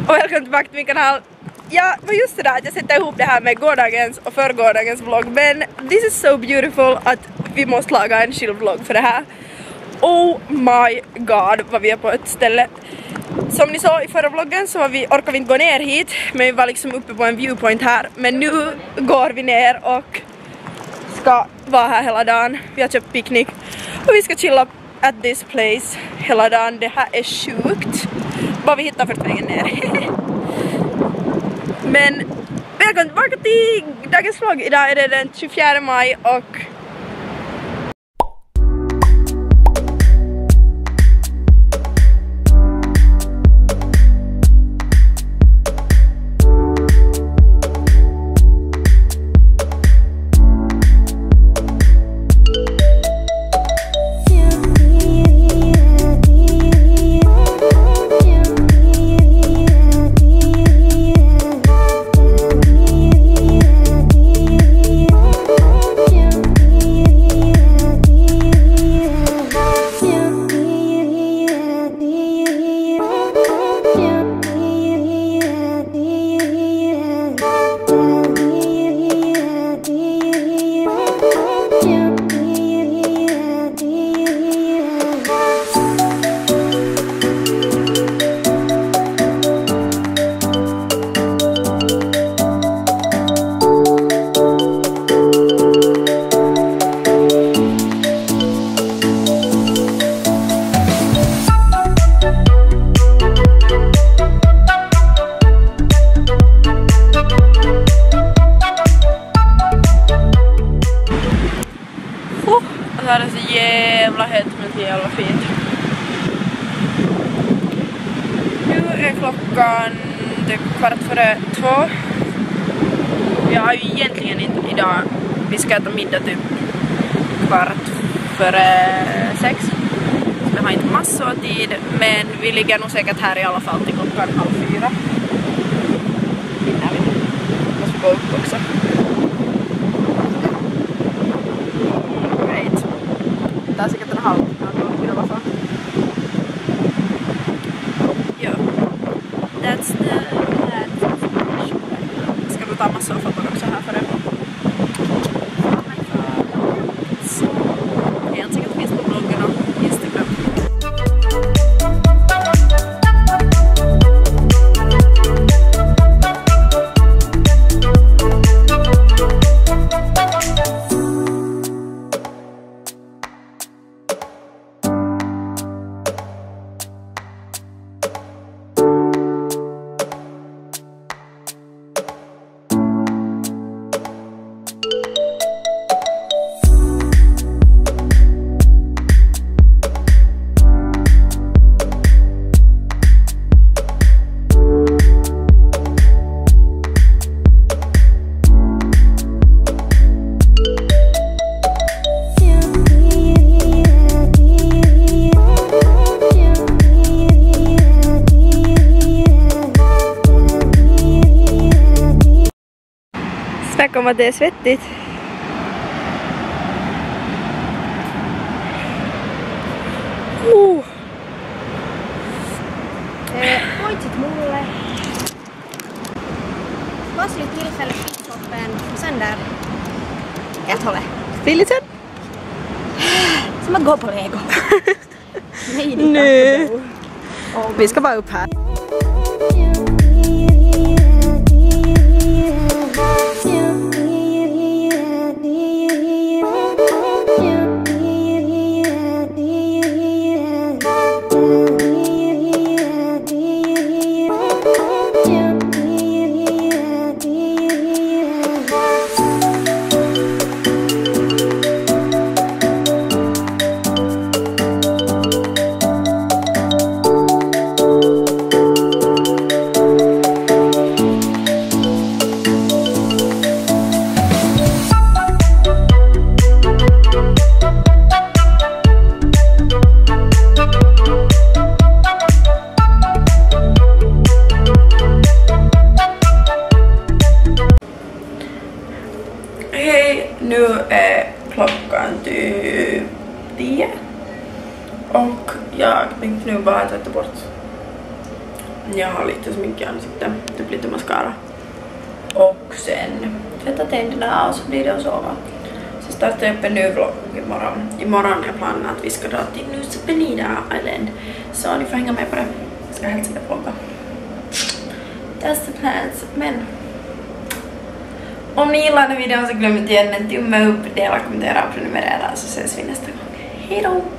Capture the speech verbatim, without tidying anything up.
Och välkommen tillbaka till min kanal. Ja, var just det där att jag sätter ihop det här med gårdagens och förgårdagens vlogg. Men this is so beautiful att vi måste laga en skillvlogg för det här. Oh my god, vad vi är på ett ställe. Som ni såg i förra vloggen så var vi, orkade vi inte gå ner hit. Men vi var liksom uppe på en viewpoint här. Men nu går vi ner och ska vara här hela dagen. Vi har köpt picknick och vi ska chilla at this place hela dagen. Det här är sjukt. Vad vi hittar för vägen ner. Men välkommen tillbaka till dagens vlogg. Idag är det den tjugofjärde maj och det här är så jävla hett men så jävla fint. Nu är klockan typ kvart före två. Jag har ju egentligen inte idag. Vi ska äta middag typ kvart före sex. Vi har inte massor av tid men vi ligger nog säkert här i alla fall till klockan halv fyra. Innan vi måste gå upp också. Det är säkert en halvtimme i alla fall. Ja. That's the... That's the... Ska vi ta massa av foton också här för det? Så... Helt säkert finns på bloggen och Instagram. Snacka om att det är svettigt. Uh. Voitsit mulle Vasili Tilfelle Pitsoppen sen där ett ole. Fillisen? Som att gå på Lego. Nej, nu. Vi ska bara upp här. Nu är klockan typ tio och jag tänkte nu bara tvätta bort jag har lite smink i ansiktet, typ lite mascara. Och sen tvätta tänderna och så blir det att sova. Så startar jag upp en ny vlogg imorgon. Imorgon är planen att vi ska dra till Nusa Penida Island. Så ni får hänga med på det. Jag ska hälsa med vlogga. That's the plans. Men om ni gillar den här videon så glöm inte ge den en tumme upp, dela, kommentera och prenumerera så ses vi nästa gång. Hej då!